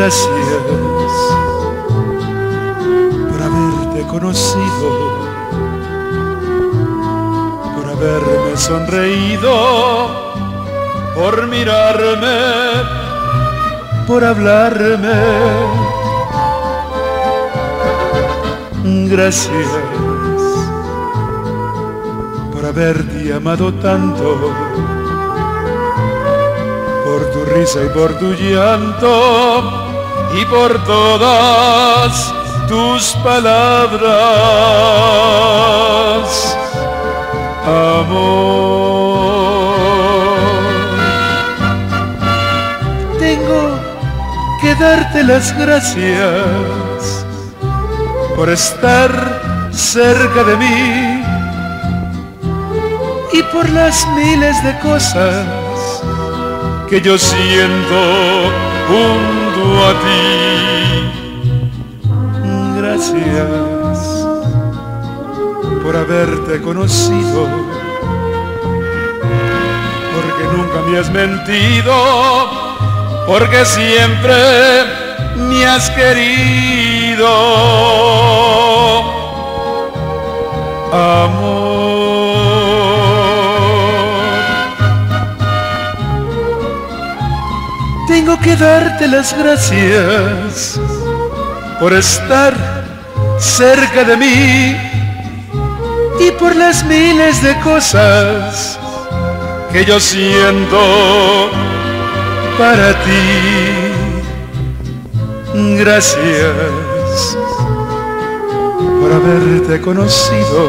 Gracias por haberte conocido, por haberme sonreído, por mirarme, por hablarme. Gracias por haberte amado tanto, por tu risa y por tu llanto y por todas tus palabras, amor. Tengo que darte las gracias por estar cerca de mí y por las miles de cosas que yo siento junto a ti. Gracias por haberte conocido, porque nunca me has mentido, porque siempre me has querido, amor. Tengo que darte las gracias por estar cerca de mí y por las miles de cosas que yo siento para ti. Gracias por haberte conocido,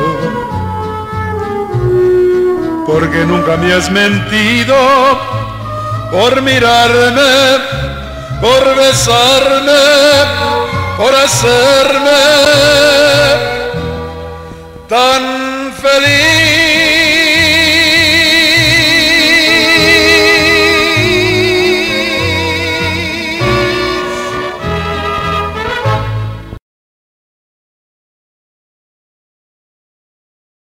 porque nunca me has mentido, por mirarme, por besarme, por hacerme